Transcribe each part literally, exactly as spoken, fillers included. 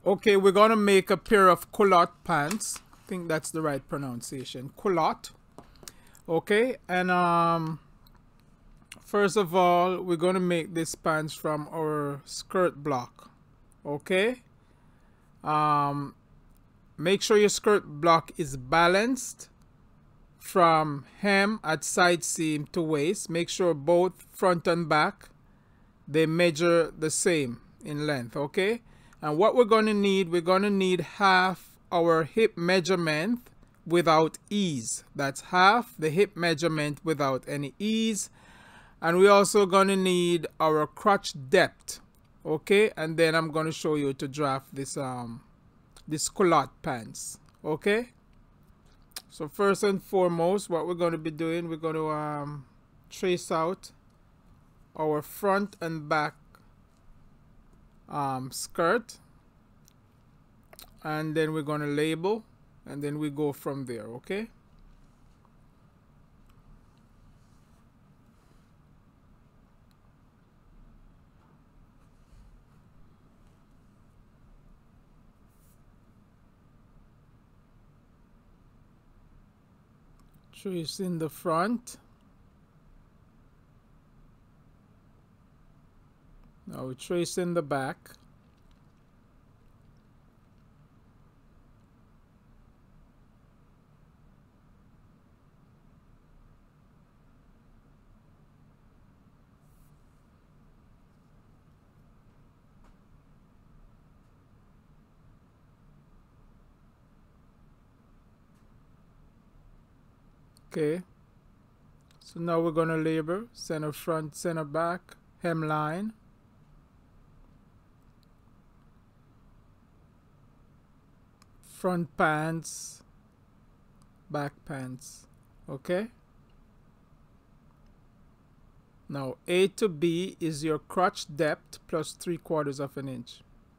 Okay, we're gonna make a pair of culotte pants. I think that's the right pronunciation. Culotte. Okay, and um first of all, we're gonna make this pants from our skirt block. Okay. Um make sure your skirt block is balanced from hem at side seam to waist. Make sure both front and back they measure the same in length. Okay. And what we're going to need, we're going to need half our hip measurement without ease. That's half the hip measurement without any ease. And we're also going to need our crotch depth. Okay, and then I'm going to show you to draft this um this culotte pants. Okay, so first and foremost, what we're going to be doing, we're going to um trace out our front and back um, skirt, and then we're going to label, and then we go from there. Okay, trace in the front. Now we trace in the back. Okay, so now we're going to label center front, center back, hemline. Front pants, back pants. Okay, now A to B is your crotch depth plus three quarters of an inch,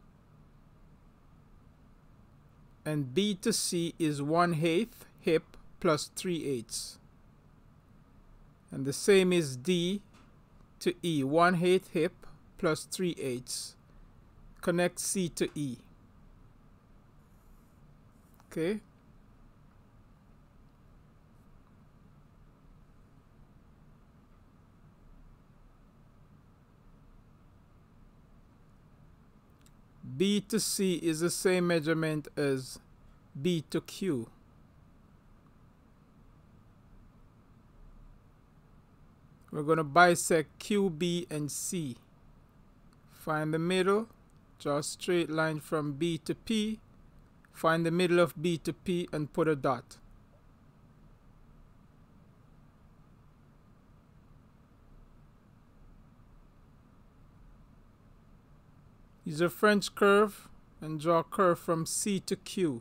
and B to C is one eighth hip plus three eighths, and the same is D to E, one eighth hip plus three eighths. Connect C to E. Okay, B to C is the same measurement as B to Q. We're going to bisect Q, B, and C. Find the middle, draw a straight line from B to P. Find the middle of B to P and put a dot. Use a French curve and draw a curve from C to Q.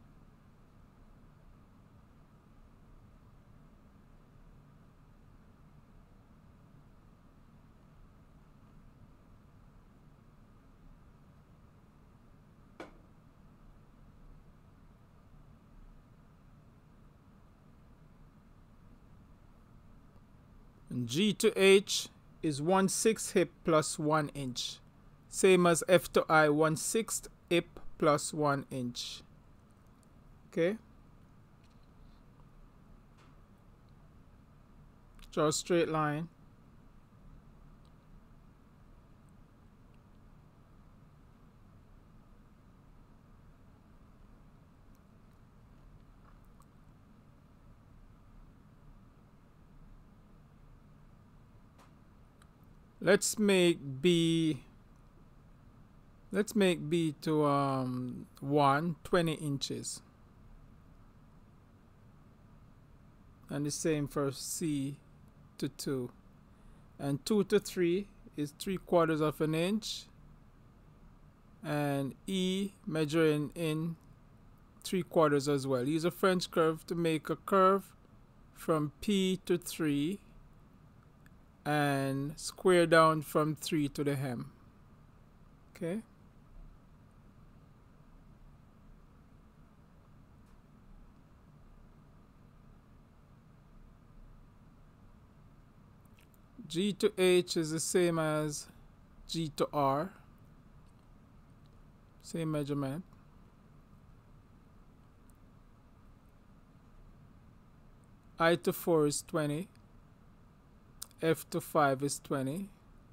And G to H is one sixth hip plus one inch. Same as F to I, one sixth hip plus one inch. Okay. Draw a straight line. Let's make B, let's make B to um, one, twenty inches. And the same for C to two. And two to three is three quarters of an inch. And E measuring in three quarters as well. Use a French curve to make a curve from P to three. And square down from three to the hem. Okay. G to H is the same as G to R. Same measurement. I to four is twenty. F to five is twenty.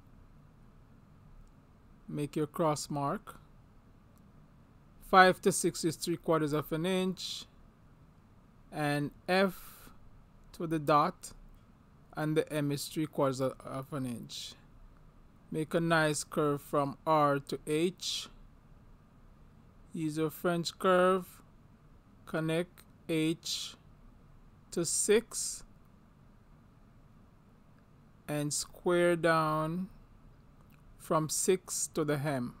Make your cross mark. five to six is three quarters of an inch. And F to the dot. And the M is three quarters of an inch. Make a nice curve from R to H. Use your French curve. Connect H to six. And square down from six to the hem.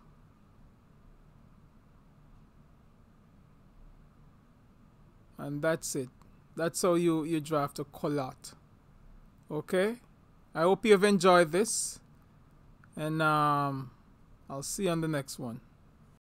And that's it. That's how you, you draft a culotte. Okay? I hope you've enjoyed this. And um, I'll see you on the next one.